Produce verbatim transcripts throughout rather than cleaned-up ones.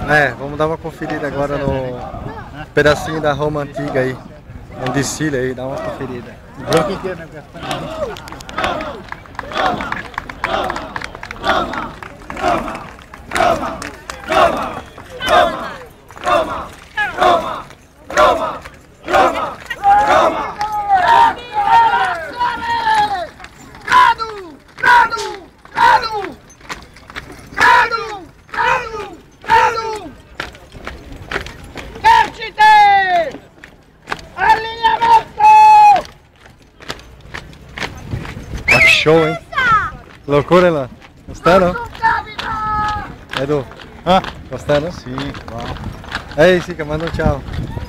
É, vamos dar uma conferida agora no pedacinho da Roma antiga aí. Um desfile aí, dá uma conferida. Branco inteiro, né? Show, hein? Loucura, lá. Gostaram? Edu, Ah, gostaram? sim, bom. Aí, Sica, manda um tchau.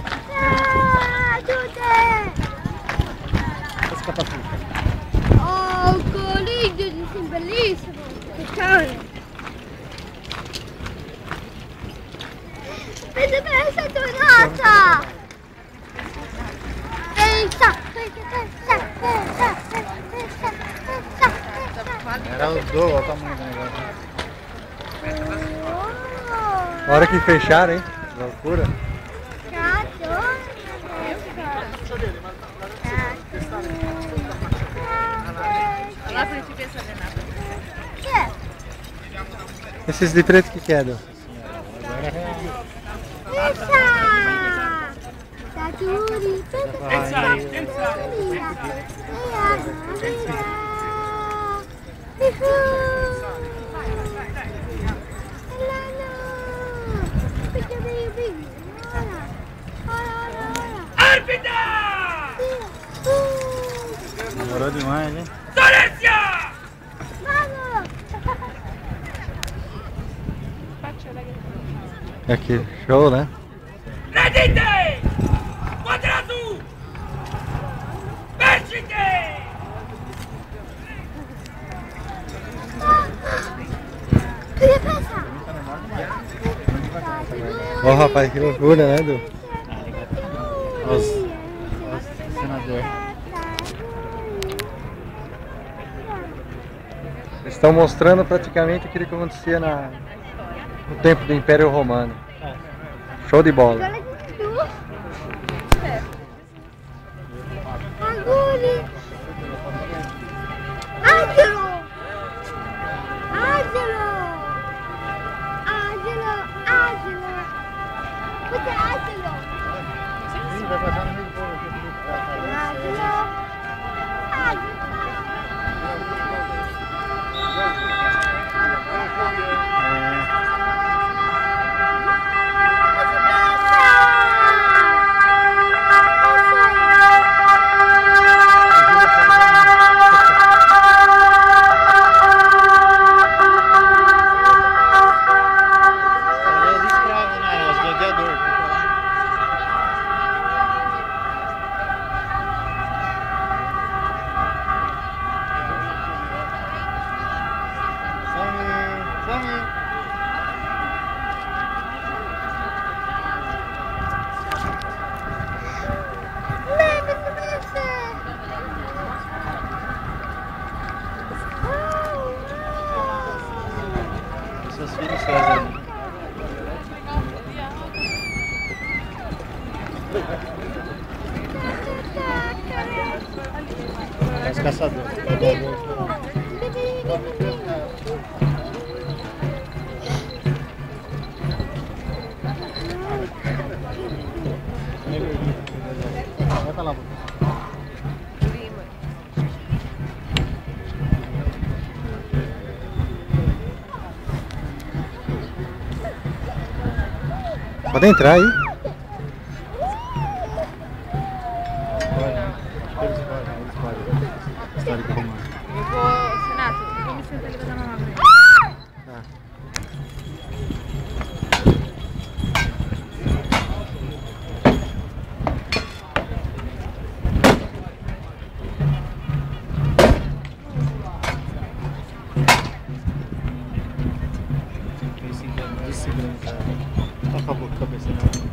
Oh, collegio di bellissimo! Che cane! Vedi che è tornata! Ehi, sa! Era os dois, olha o tamanho do negócio. A hora que fecharam, hein? Loucura. Esses de preto que que é, Edu? Demorou demais, né? Aqui, show, né? Redite! Quadrado! Vergite! Ó, oh, rapaz, que loucura, né, Edu? Os, os senadores. Eles estão mostrando praticamente aquilo que acontecia na, no tempo do Império Romano. Show de bola. Angelo! Angelo! Angelo! Angelo! Cadê Angelo? Sim, vai passar no meio do povo aqui. Angelo! Angelo! Seus filhos fazem. Os caçadores. Vai pra lá. Pode entrar aí. Eles podem, eles podem. Histórico romano. Eu vou, Renato, vamos sentar ali pra dar uma mão. Acabou com a cabeça dela.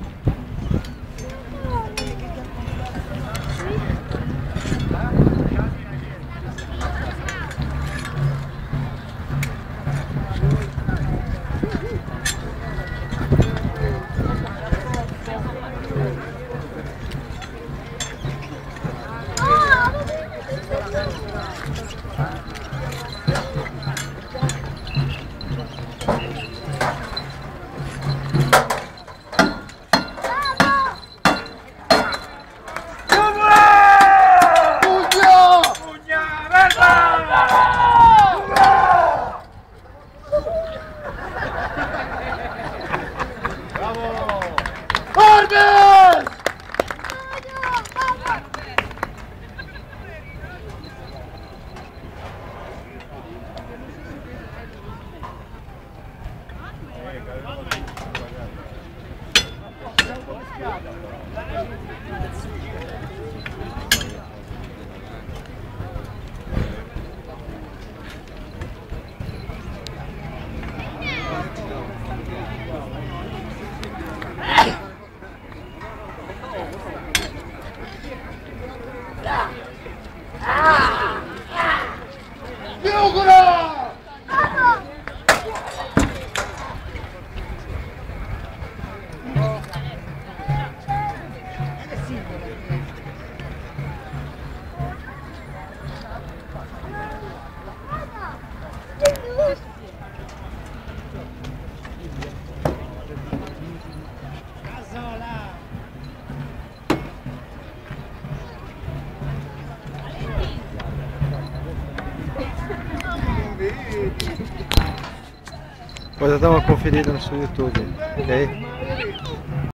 Depois eu dou uma conferida no seu YouTube, ok?